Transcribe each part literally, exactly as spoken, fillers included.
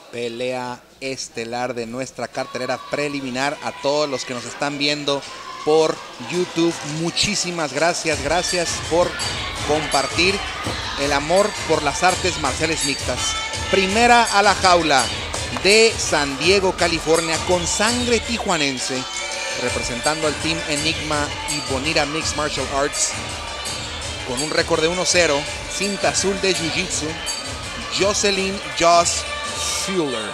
pelea estelar de nuestra cartelera preliminar. A todos los que nos están viendo por YouTube, muchísimas gracias, gracias por compartir el amor por las artes marciales mixtas. Primera a la jaula de San Diego, California, con sangre tijuanense, representando al Team Enigma y Bonita Mixed Martial Arts, con un récord de uno cero, cinta azul de Jiu-Jitsu, Jocelyn Joss Fuller.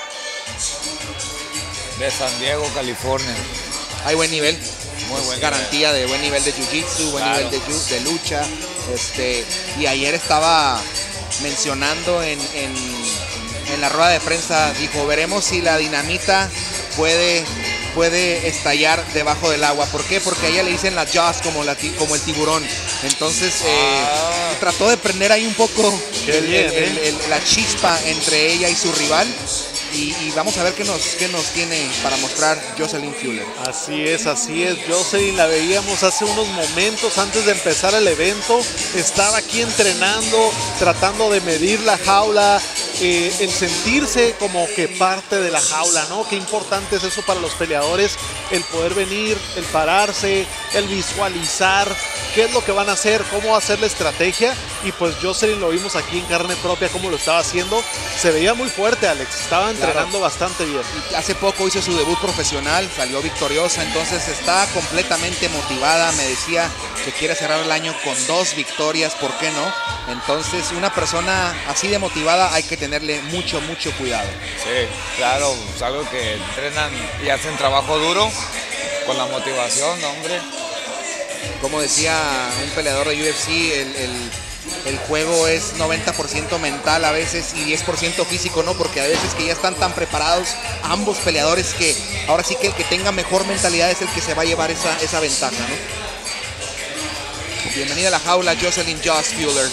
De San Diego, California. Hay buen nivel. Muy buen garantía nivel. de buen nivel de Jiu-Jitsu, buen claro. nivel de, de lucha. Este, y ayer estaba mencionando en, en, en la rueda de prensa, dijo, veremos si la dinamita puede... puede estallar debajo del agua. ¿Por qué? Porque a ella le dicen la Jaws como, la, como el tiburón. Entonces eh, ah. trató de prender ahí un poco el, bien, el, ¿eh? el, el, la chispa entre ella y su rival. Y, y vamos a ver qué nos, qué nos tiene para mostrar Jocelyn Fuller. Así es, así es. Jocelyn la veíamos hace unos momentos antes de empezar el evento. Estaba aquí entrenando, tratando de medir la jaula, eh, el sentirse como que parte de la jaula, ¿no? Qué importante es eso para los peleadores, el poder venir, el pararse, el visualizar qué es lo que van a hacer, cómo va a ser la estrategia. Y pues Jocelyn lo vimos aquí en carne propia, cómo lo estaba haciendo. Se veía muy fuerte, Alex. Estaba entrenando claro. bastante bien. Y hace poco hizo su debut profesional, salió victoriosa, entonces está completamente motivada. Me decía que quiere cerrar el año con dos victorias, ¿por qué no? Entonces una persona así de motivada hay que tenerle mucho, mucho cuidado. Sí, claro, es algo que entrenan y hacen trabajo duro con la motivación, hombre. Como decía un peleador de U F C, el, el, el juego es noventa por ciento mental a veces y diez por ciento físico, ¿no? Porque a veces que ya están tan preparados ambos peleadores que ahora sí que el que tenga mejor mentalidad es el que se va a llevar esa, esa ventaja, ¿no? Bienvenida a la jaula, Jocelyn Joss Fuller.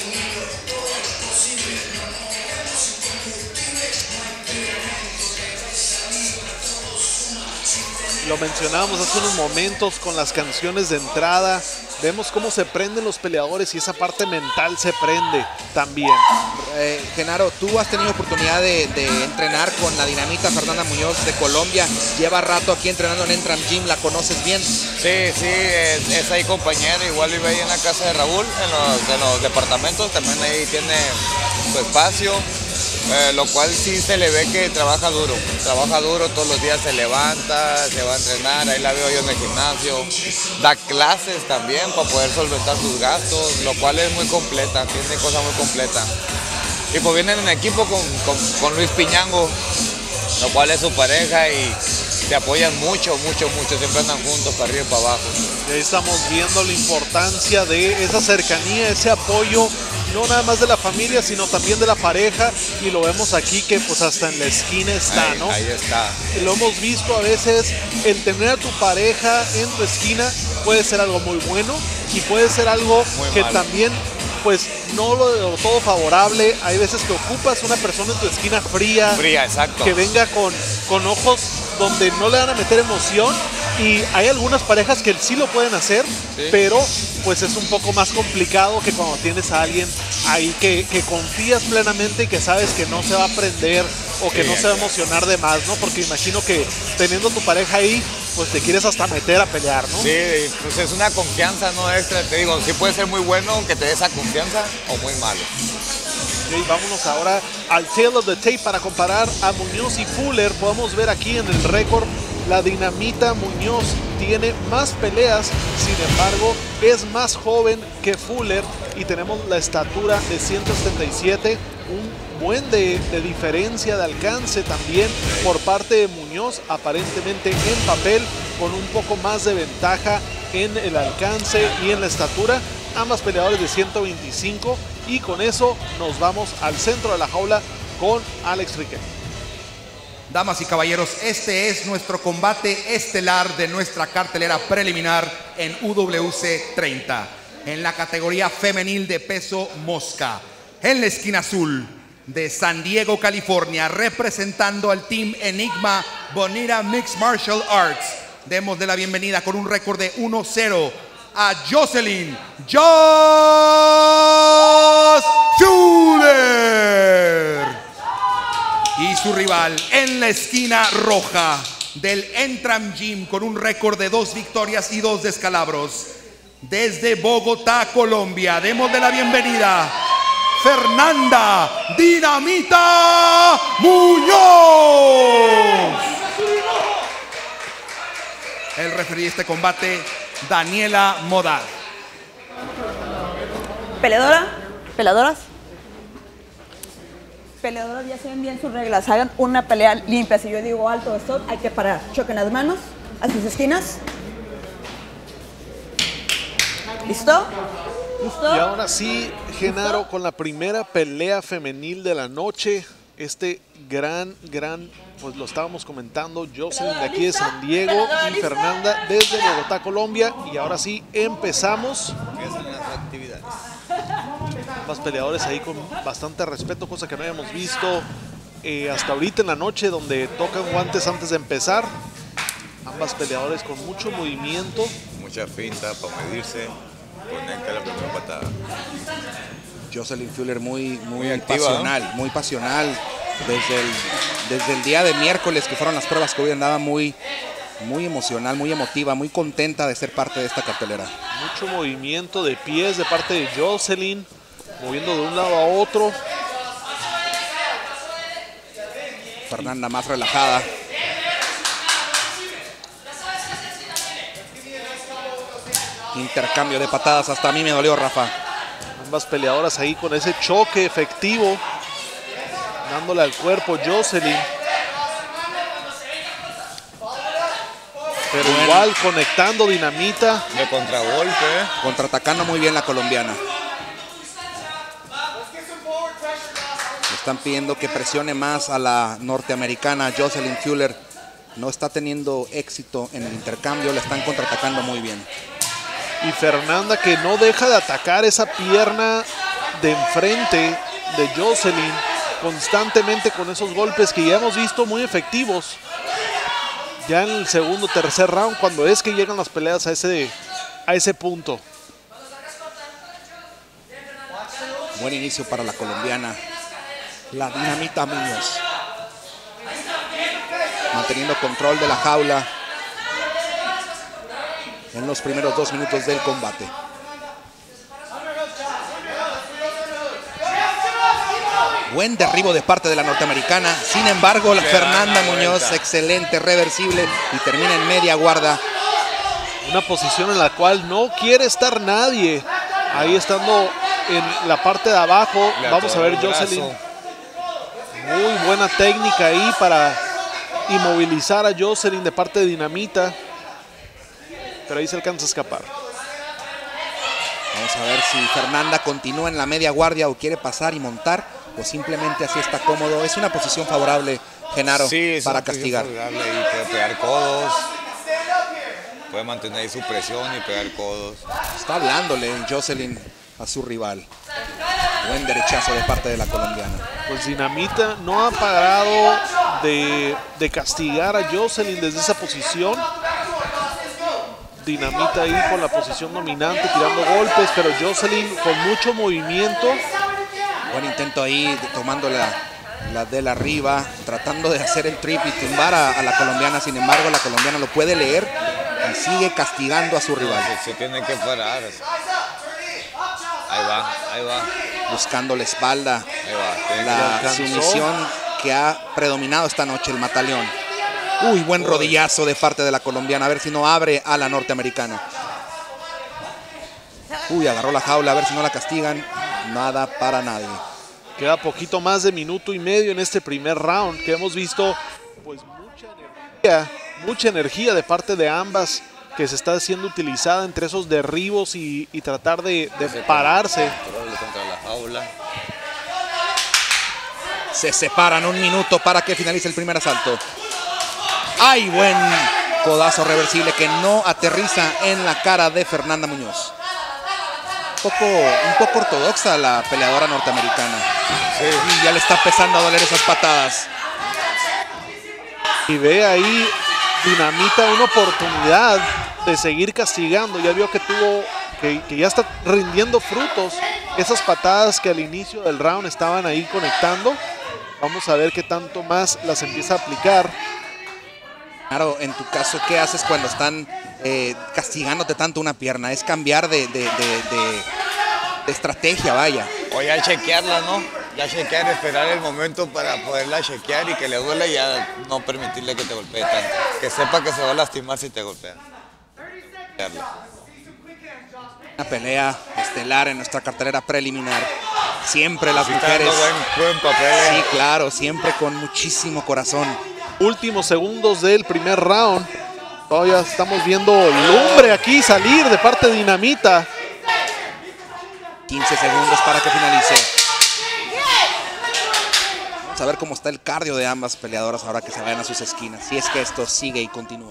Lo mencionábamos hace unos momentos con las canciones de entrada. Vemos cómo se prenden los peleadores y esa parte mental se prende también. Eh, Genaro, tú has tenido oportunidad de, de entrenar con la dinamita Fernanda Muñoz de Colombia. Lleva rato aquí entrenando en Entram Gym, ¿la conoces bien? Sí, sí, es, es ahí compañera. Igual vive ahí en la casa de Raúl, en los, en los departamentos. También ahí tiene su espacio. Eh, lo cual sí se le ve que trabaja duro, trabaja duro, todos los días se levanta, se va a entrenar, ahí la veo yo en el gimnasio, da clases también para poder solventar sus gastos, lo cual es muy completa, tiene cosas muy completas. Y pues vienen en equipo con, con, con Luis Piñango, lo cual es su pareja y se apoyan mucho, mucho, mucho, siempre andan juntos para arriba y para abajo. Y ahí estamos viendo la importancia de esa cercanía, ese apoyo, no nada más de la familia, sino también de la pareja, y lo vemos aquí que pues hasta en la esquina está, ahí, ¿no? Ahí está. Lo hemos visto a veces, el tener a tu pareja en tu esquina puede ser algo muy bueno y puede ser algo muy que malo. También pues no lo de todo favorable. Hay veces que ocupas una persona en tu esquina fría, fría, exacto, que venga con, con ojos donde no le van a meter emoción, y hay algunas parejas que sí lo pueden hacer, sí. pero pues es un poco más complicado que cuando tienes a alguien ahí que, que confías plenamente y que sabes que no se va a prender o que sí, no se va a emocionar de más, ¿no? Porque imagino que teniendo tu pareja ahí, pues te quieres hasta meter a pelear, ¿no? Sí, pues es una confianza, ¿no? Extra, te digo, sí puede ser muy bueno que te dé esa confianza o muy malo. Okay, vámonos ahora al tail of the tape para comparar a Muñoz y Fuller. Podemos ver aquí en el récord, la dinamita Muñoz tiene más peleas, sin embargo es más joven que Fuller y tenemos la estatura de ciento setenta y siete, un buen de, de diferencia de alcance también por parte de Muñoz, aparentemente en papel con un poco más de ventaja en el alcance y en la estatura. Ambas peleadores de ciento veinticinco, y con eso nos vamos al centro de la jaula con Alex Riquet. Damas y caballeros, este es nuestro combate estelar de nuestra cartelera preliminar en U W C treinta, en la categoría femenil de peso mosca. En la esquina azul de San Diego, California, representando al Team Enigma Bonita Mixed Martial Arts, démosle la bienvenida con un récord de uno cero a Jocelyn Joss Fuller. Y su rival rival en la esquina roja del Entram Gym con un récord de dos victorias y dos descalabros. Desde Bogotá, Colombia, démosle la bienvenida Fernanda Dinamita Muñoz. El referee de este combate, Daniela Modal. Peleadora, peleadoras. Peleadoras, ya saben bien sus reglas. Hagan una pelea limpia. Si yo digo alto stop, hay que parar. Choquen las manos a sus esquinas. ¿Listo? ¿Listo? Y ahora sí, Genaro, ¿listo? Con la primera pelea femenil de la noche. Este gran, gran, pues lo estábamos comentando, Jocelyn de aquí de San Diego y Fernanda desde Bogotá, Colombia. Y ahora sí, empezamos. Empiezan las actividades. Ambas peleadores ahí con bastante respeto, cosa que no habíamos visto eh, hasta ahorita en la noche, donde tocan guantes antes de empezar. Ambas peleadores con mucho movimiento. Mucha finta para medirse. Conecta la primera patada. Jocelyn Fuller muy, muy, Muy activa, pasional, ¿no? Muy pasional. Desde el, desde el día de miércoles que fueron las pruebas COVID andaba muy, muy emocional, muy emotiva, muy contenta de ser parte de esta cartelera. Mucho movimiento de pies de parte de Jocelyn, moviendo de un lado a otro. Fernanda más relajada. Intercambio de patadas, hasta a mí me dolió, Rafa. Ambas peleadoras ahí con ese choque efectivo, dándole al cuerpo Jocelyn. Pero Bueno. igual conectando Dinamita. De contragolpe. ¿eh? Contraatacando muy bien la colombiana. Están pidiendo que presione más a la norteamericana Jocelyn Fuller. No está teniendo éxito en el intercambio, la están contraatacando muy bien. Y Fernanda, que no deja de atacar esa pierna de enfrente de Jocelyn constantemente con esos golpes que ya hemos visto muy efectivos. Ya en el segundo, tercer round, cuando es que llegan las peleas a ese, a ese punto. Buen inicio para la colombiana, la Dinamita Muñoz. Manteniendo control de la jaula en los primeros dos minutos del combate. Buen derribo de parte de la norteamericana. Sin embargo, la Fernanda Muñoz, excelente, reversible y termina en media guarda. Una posición en la cual no quiere estar nadie. Ahí estando en la parte de abajo. Vamos a ver Jocelyn. Muy buena técnica ahí para inmovilizar a Jocelyn de parte de Dinamita. Pero ahí se alcanza a escapar. Vamos a ver si Fernanda continúa en la media guardia o quiere pasar y montar, o simplemente así está cómodo. Es una posición favorable, Genaro, sí, para castigar. Favorable y puede pegar codos. Puede mantener ahí su presión y pegar codos. Está hablándole Jocelyn a su rival. Buen derechazo de parte de la colombiana. Pues Dinamita no ha parado de, de castigar a Jocelyn desde esa posición. Dinamita ahí con la posición dominante, tirando golpes, pero Jocelyn con mucho movimiento. Buen intento ahí, tomando la, la de arriba, tratando de hacer el trip y tumbar a, a la colombiana. Sin embargo, la colombiana lo puede leer y sigue castigando a su rival. Se, se tiene que parar. Ahí va, ahí va. Buscando la espalda. Ahí va. Tiene La que- sumisión que ha predominado esta noche, el mataleón. Uy, buen Uy. rodillazo de parte de la colombiana. A ver si no abre a la norteamericana. Uy, agarró la jaula. A ver si no la castigan. Nada para nadie. Queda poquito más de minuto y medio en este primer round, que hemos visto pues mucha energía, mucha energía de parte de ambas, que se está siendo utilizada entre esos derribos y, y tratar de, de pararse. control contra la jaula. Se separan un minuto para que finalice el primer asalto. ¡Ay! Buen codazo reversible que no aterriza en la cara de Fernanda Muñoz. Un poco, un poco ortodoxa la peleadora norteamericana. Sí. Y ya le está empezando a doler esas patadas. Y ve ahí Dinamita una oportunidad de seguir castigando. Ya vio que tuvo, que, que ya está rindiendo frutos. Esas patadas que al inicio del round estaban ahí conectando. Vamos a ver qué tanto más las empieza a aplicar. Claro, en tu caso, ¿qué haces cuando están eh, castigándote tanto una pierna? Es cambiar de, de, de, de, de estrategia, vaya. O ya chequearla, ¿no? Ya chequear, esperar el momento para poderla chequear y que le duele y ya no permitirle que te golpee tanto. Que sepa que se va a lastimar si te golpea. Una pelea estelar en nuestra cartelera preliminar. Siempre las Sí, mujeres. buen, buen papel. Sí, claro, siempre con muchísimo corazón. Últimos segundos del primer round. Todavía estamos viendo lumbre aquí salir de parte de Dinamita. quince segundos para que finalice. Vamos a ver cómo está el cardio de ambas peleadoras ahora que se vayan a sus esquinas. Si es que esto sigue y continúa.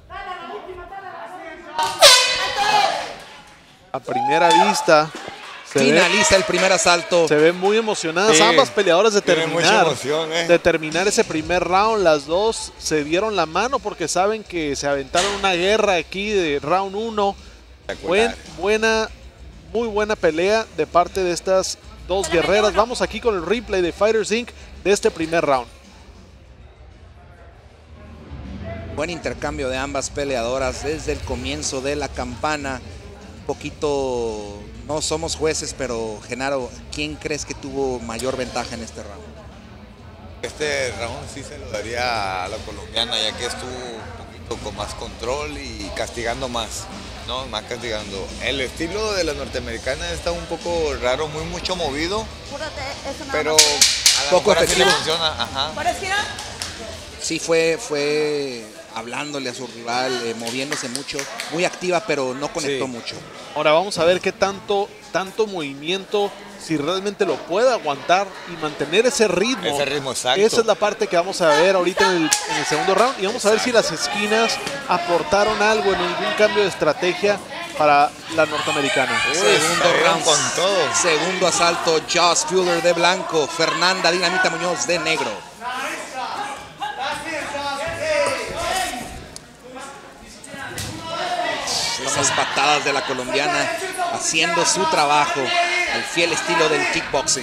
A primera vista se Finaliza ve, el primer asalto. se ven muy emocionadas Sí, ambas peleadoras de tiene mucha terminar, emoción, eh. de terminar ese primer round. Las dos se dieron la mano porque saben que se aventaron una guerra aquí de round uno. Buen, buena, muy buena pelea de parte de estas dos guerreras. Vamos aquí con el replay de Fighters incorporated de este primer round. Buen intercambio de ambas peleadoras desde el comienzo de la campana. Un poquito, no somos jueces, pero Genaro, ¿quién crees que tuvo mayor ventaja en este round? Este round sí se lo daría a la colombiana, ya que estuvo un poquito con más control y castigando más, ¿no? Más castigando. El estilo de la norteamericana está un poco raro, muy mucho movido, pero a la Poco mejor así le efectivo. funciona. Ajá. Sí, fue, fue hablándole a su rival, eh, moviéndose mucho, muy activa, pero no conectó Sí. mucho. Ahora vamos a ver qué tanto, tanto movimiento, si realmente lo puede aguantar y mantener ese ritmo. Ese ritmo, exacto. Esa es la parte que vamos a ver ahorita en el, en el segundo round. Y vamos a ver si las esquinas aportaron algo en algún cambio de estrategia para la norteamericana. Uy, Segundo salieron round. con todo. Segundo asalto, Josh Fuller de blanco, Fernanda Dinamita Muñoz de negro. Esas patadas de la colombiana haciendo su trabajo al fiel estilo del kickboxing.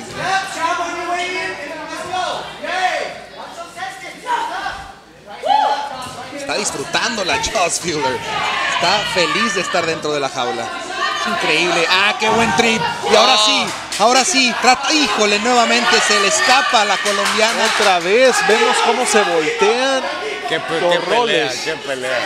Está disfrutando la Josh Fuller. Está feliz de estar dentro de la jaula. Es increíble. ¡Ah, qué buen trip! Y ahora sí, ahora sí. Trata, híjole, nuevamente se le escapa a la colombiana. Otra vez vemos cómo se voltean Qué, pe- los qué pelea, roles. qué pelea.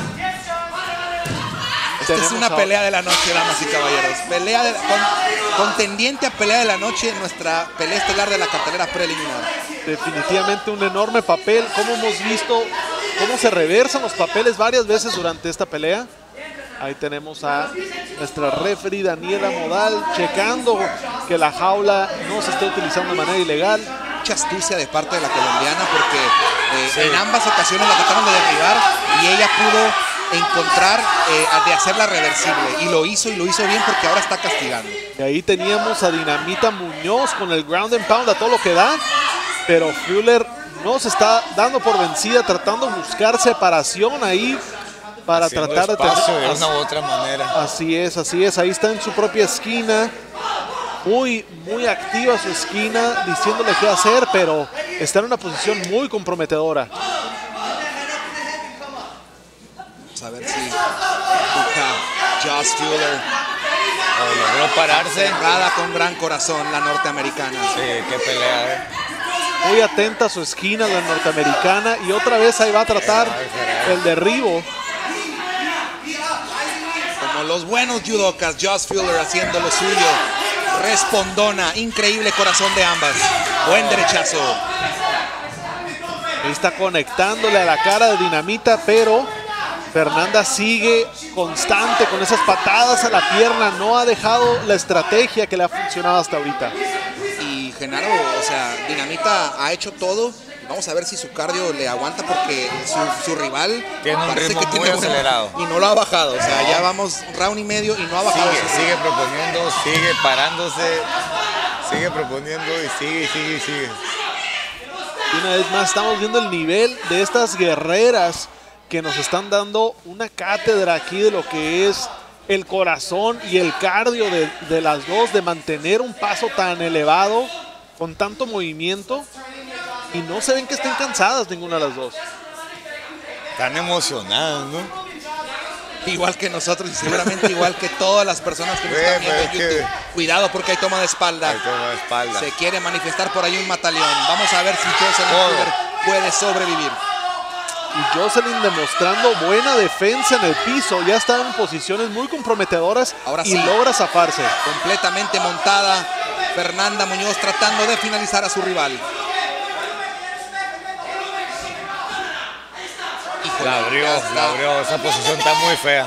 Esta es Tenemos una ahora- pelea de la noche, damas y caballeros. Pelea de, con- contendiente a pelea de la noche en nuestra pelea estelar de la cartelera preliminar. Definitivamente un enorme papel. Como hemos visto cómo se reversan los papeles varias veces durante esta pelea. Ahí tenemos a nuestra referee Daniela Modal checando que la jaula no se esté utilizando de manera ilegal. Mucha astucia de parte de la colombiana porque eh, Sí. en ambas ocasiones la trataron de derribar y ella pudo encontrar eh, de hacerla reversible. Y lo hizo y lo hizo bien porque ahora está castigando. Y ahí teníamos a Dinamita Muñoz con el ground and pound a todo lo que da. Pero Fuller no se está dando por vencida, tratando de buscar separación ahí para Haciendo tratar de espacio tener- de una u otra manera. Así es, así es. Ahí está en su propia esquina. Muy, muy activa su esquina, diciéndole qué hacer, pero está en una posición muy comprometedora. Vamos a ver si empuja Josh Fuller. O logró pararse. Cerrada con gran corazón la norteamericana. Sí, qué pelea, eh. Muy atenta a su esquina, la norteamericana. Y otra vez ahí va a tratar el derribo. Como los buenos judocas, Josh Fuller haciendo lo suyo. Respondona, increíble corazón de ambas. Buen derechazo. Ahí está conectándole a la cara de Dinamita, pero Fernanda sigue constante con esas patadas a la pierna. No ha dejado la estrategia que le ha funcionado hasta ahorita. Y Genaro, o sea, Dinamita ha hecho todo. Vamos a ver si su cardio le aguanta porque su, su rival Tiene un parece ritmo que muy tiene buen- acelerado. y no lo ha bajado. O sea, ya vamos round y medio y no ha bajado. Sigue, su- sigue proponiendo, sigue parándose, sigue proponiendo y sigue, y sigue, y sigue. Y una vez más estamos viendo el nivel de estas guerreras que nos están dando una cátedra aquí de lo que es el corazón y el cardio de, de las dos, de mantener un paso tan elevado con tanto movimiento. y no se ven que estén cansadas ninguna de las dos. Están emocionadas, ¿no? Igual que nosotros y seguramente igual que todas las personas que nos están viendo en YouTube. Cuidado porque hay toma de espalda. Hay toma de espalda. Se quiere manifestar por ahí un mataleón. Vamos a ver si Jocelyn Fuller puede sobrevivir. Y Jocelyn demostrando buena defensa en el piso. Ya está en posiciones muy comprometedoras. Ahora y sí, logra zafarse. Completamente montada. Fernanda Muñoz tratando de finalizar a su rival. La abrió, la abrió. Esa posición está muy fea.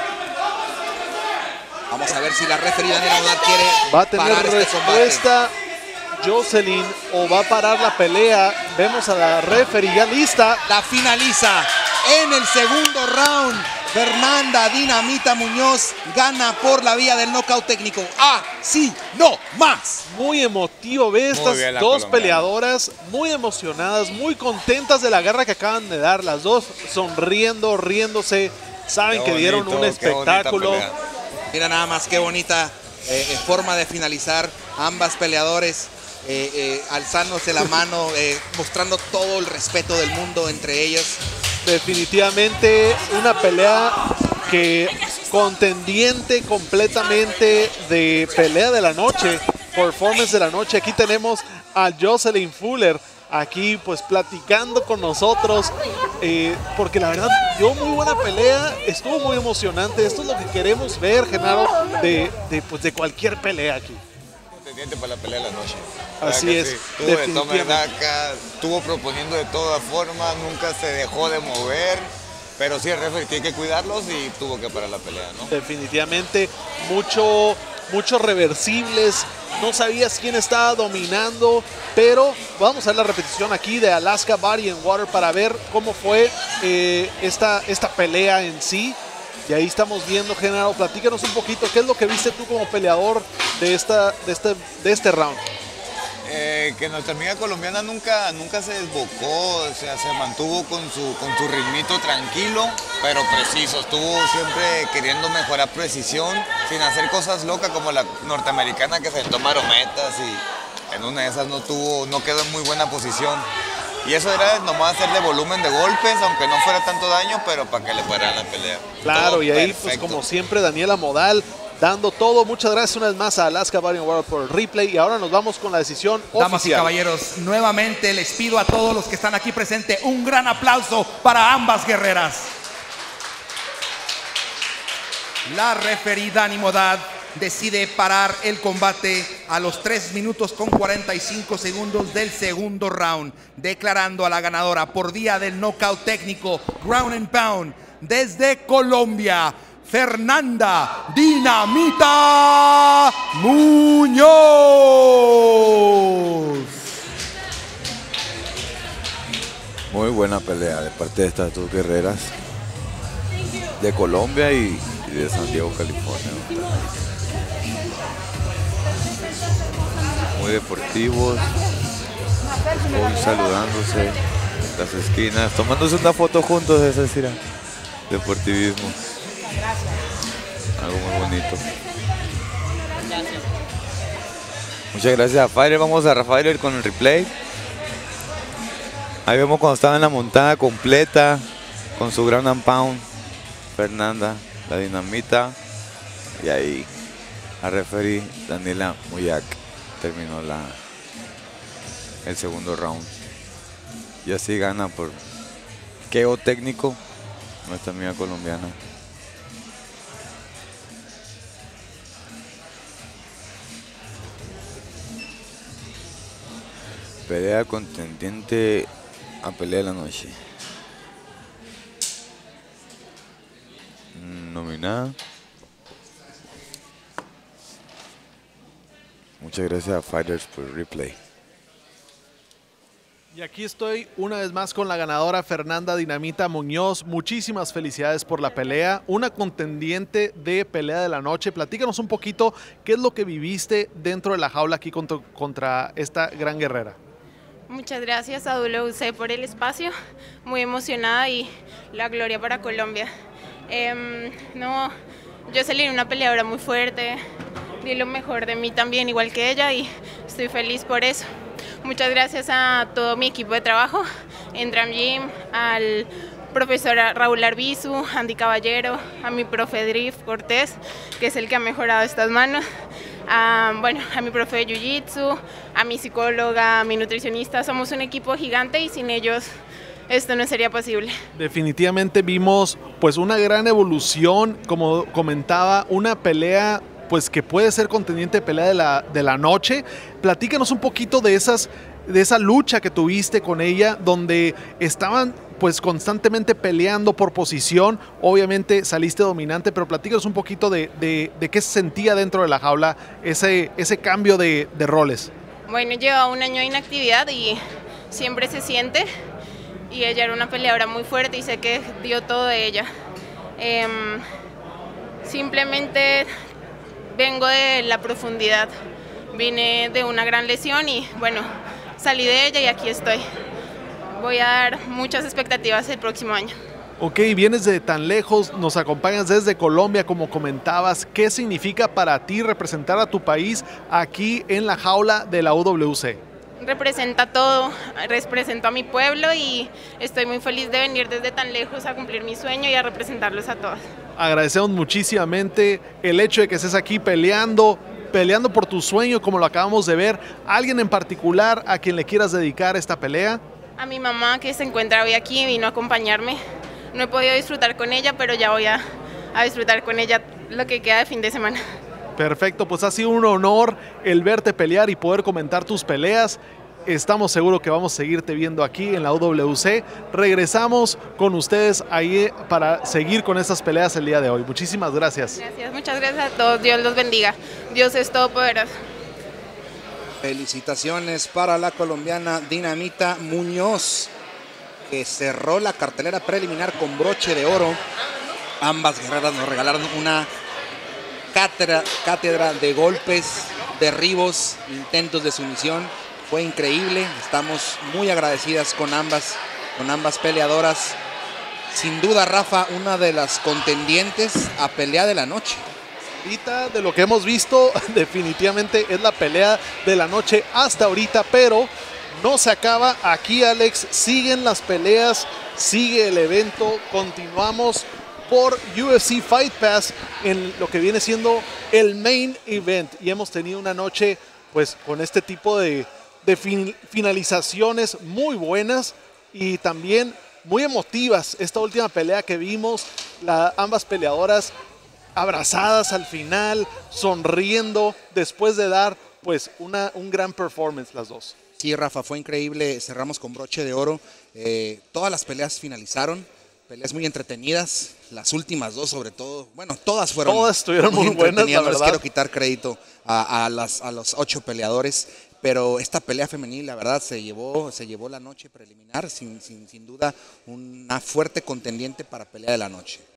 Vamos a ver si la referida Daniela Modad quiere va a tener parar este respuesta Jocelyn o va a parar la pelea. Vemos a la referee ya lista. La finaliza en el segundo round. Fernanda Dinamita Muñoz gana por la vía del nocaut técnico. Ah, sí, no más. Muy emotivo, ve estas dos peleadoras muy emocionadas, muy contentas de la guerra que acaban de dar. Las dos sonriendo, riéndose, saben que dieron un espectáculo. Mira nada más qué bonita eh, forma de finalizar. Ambas peleadores eh, eh, alzándose la mano, eh, mostrando todo el respeto del mundo entre ellas. Definitivamente una pelea que contendiente completamente de pelea de la noche, performance de la noche. Aquí tenemos a Jocelyn Fuller aquí pues platicando con nosotros, eh, porque la verdad dio muy buena pelea, estuvo muy emocionante. Esto es lo que queremos ver, Genaro, de, de, pues, de cualquier pelea aquí. Contendiente para la pelea de la noche. Así es. Sí. Tuvo de toma de daca, estuvo proponiendo de todas formas, nunca se dejó de mover, pero sí el referee tiene que cuidarlos y tuvo que parar la pelea, ¿no? Definitivamente, mucho, muchos reversibles, no sabías quién estaba dominando, pero vamos a ver la repetición aquí de Alaska Body and Water para ver cómo fue eh, esta, esta pelea en sí. Y ahí estamos viendo, Genaro, platícanos un poquito, ¿qué es lo que viste tú como peleador de, esta, de, este, de este round? Eh, que nuestra amiga colombiana nunca, nunca se desbocó, o sea, se mantuvo con su, con su ritmito tranquilo, pero preciso. Estuvo siempre queriendo mejorar precisión, sin hacer cosas locas como la norteamericana que se sentó marometas y en una de esas no, tuvo, no quedó en muy buena posición. Y eso era nomás hacerle volumen de golpes, aunque no fuera tanto daño, pero para que le fuera la pelea. Claro, todo y ahí perfecto. Pues como siempre Daniela Modal dando todo. Muchas gracias una vez más a Alaska Body and Water por el replay. Y ahora nos vamos con la decisión oficial. Damas y caballeros, nuevamente les pido a todos los que están aquí presentes un gran aplauso para ambas guerreras. La referee Dani Modad decide parar el combate a los tres minutos con cuarenta y cinco segundos del segundo round, declarando a la ganadora por vía del knockout técnico, ground and pound, desde Colombia, Fernanda Dinamita Muñoz. Muy buena pelea de parte de estas dos guerreras de Colombia y, y de San Diego, California. Muy deportivos, hoy saludándose en las esquinas, tomándose una foto juntos, es decir, deportivismo. Algo muy bonito. Gracias. Muchas gracias a Fire. Vamos a Rafael con el replay. Ahí vemos cuando estaba en la montada completa con su ground and pound. Fernanda, la Dinamita. Y ahí a referee Daniela Muñoz terminó la, el segundo round. Y así gana por K O técnico nuestra amiga colombiana. Pelea contendiente a pelea de la noche. Nominada. Muchas gracias a Fighters por el replay. Y aquí estoy una vez más con la ganadora Fernanda Dinamita Muñoz. Muchísimas felicidades por la pelea. Una contendiente de pelea de la noche. Platícanos un poquito qué es lo que viviste dentro de la jaula aquí contra, contra esta gran guerrera. Muchas gracias a W C por el espacio. Muy emocionada y la gloria para Colombia. Eh, no, yo salí en una peleadora muy fuerte. Di lo mejor de mí también, igual que ella, y estoy feliz por eso. muchas gracias a todo mi equipo de trabajo, Entram Gym, al profesor Raúl Arbizu, Andy Caballero, a mi profe Drift Cortés, que es el que ha mejorado estas manos, a, bueno, a mi profe de Jiu-Jitsu, a mi psicóloga, a mi nutricionista. Somos un equipo gigante y sin ellos esto no sería posible. Definitivamente vimos pues una gran evolución, como comentaba, una pelea pues que puede ser contendiente de pelea de la, de la noche. Platícanos un poquito de, esas, de esa lucha que tuviste con ella, donde estaban pues constantemente peleando por posición. Obviamente saliste dominante, pero platícanos un poquito de, de, de qué se sentía dentro de la jaula ese, ese cambio de, de roles. Bueno, lleva un año de inactividad y siempre se siente, y ella era una peleadora muy fuerte y sé que dio todo de ella. Eh, simplemente vengo de la profundidad, vine de una gran lesión y bueno, salí de ella y aquí estoy. Voy a dar muchas expectativas el próximo año. Ok, vienes de tan lejos, nos acompañas desde Colombia, como comentabas. ¿Qué significa para ti representar a tu país aquí en la jaula de la U W C? Representa todo, represento a mi pueblo y estoy muy feliz de venir desde tan lejos a cumplir mi sueño y a representarlos a todos. Agradecemos muchísimamente el hecho de que estés aquí peleando, peleando por tu sueño, como lo acabamos de ver. ¿Alguien en particular a quien le quieras dedicar esta pelea? A mi mamá, que se encuentra hoy aquí, vino a acompañarme. No he podido disfrutar con ella, pero ya voy a, a disfrutar con ella lo que queda de fin de semana. Perfecto, pues ha sido un honor el verte pelear y poder comentar tus peleas. Estamos seguros que vamos a seguirte viendo aquí en la U W C. Regresamos con ustedes ahí para seguir con estas peleas el día de hoy. Muchísimas gracias. Gracias, muchas gracias a todos. Dios los bendiga. Dios es todopoderoso. Felicitaciones para la colombiana Dinamita Muñoz, que cerró la cartelera preliminar con broche de oro. Ambas guerreras nos regalaron una cátedra, cátedra de golpes, derribos, intentos de sumisión. Fue increíble, estamos muy agradecidas con ambas, con ambas peleadoras. Sin duda, Rafa, una de las contendientes a pelea de la noche. Ahorita, de lo que hemos visto, definitivamente es la pelea de la noche hasta ahorita, pero no se acaba aquí, Alex. Siguen las peleas, sigue el evento, continuamos por U F C Fight Pass en lo que viene siendo el main event, y hemos tenido una noche pues con este tipo de, de fin, finalizaciones muy buenas y también muy emotivas. Esta última pelea que vimos, la, ambas peleadoras abrazadas al final, sonriendo después de dar pues una, un gran performance las dos. Sí, Rafa, fue increíble, cerramos con broche de oro. Eh, todas las peleas finalizaron, peleas muy entretenidas, las últimas dos sobre todo, bueno, todas fueron todas estuvieron muy, muy buenas, la no verdad. les quiero quitar crédito a, a, las, a los ocho peleadores, pero esta pelea femenil, la verdad, se llevó, se llevó la noche preliminar, sin, sin, sin duda una fuerte contendiente para pelea de la noche.